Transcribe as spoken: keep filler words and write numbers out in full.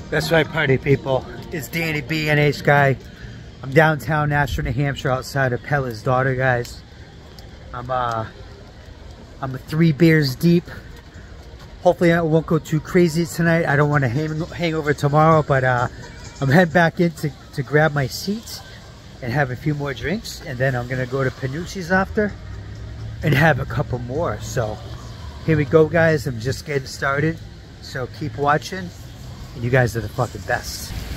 That's right, party people. It's Danny B, N H guy. I'm downtown Nashua, New Hampshire, outside of Peddler's daughter, guys. I'm uh, I'm three beers deep. Hopefully, I won't go too crazy tonight. I don't want to hang hangover tomorrow, but uh, I'm heading back in to, to grab my seats and have a few more drinks, and then I'm gonna go to Panucci's after and have a couple more. So here we go, guys. I'm just getting started, so keep watching. And you guys are the fucking best.